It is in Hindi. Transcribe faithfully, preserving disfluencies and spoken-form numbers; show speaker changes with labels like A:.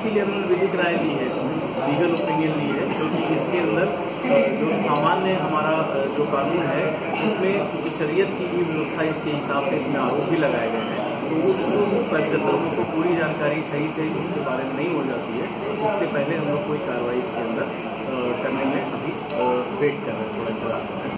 A: इसीलिए हमने विधिक राय ली है, लीगल ओपिनियन ली है, क्योंकि इसके अंदर जो सामान्य हमारा जो कानून है उसमें चूँकि शरीयत की भी व्यवस्था इसके हिसाब से इसमें आरोप भी लगाए गए हैं, तो उसको परिकर्ताओं को पूरी जानकारी सही से उसके बारे में नहीं हो जाती है। इससे पहले हम लोग कोई कार्रवाई इसके अंदर करने में अभी वेट कर रहे हैं, थोड़ा इंतजार कर रहे हैं।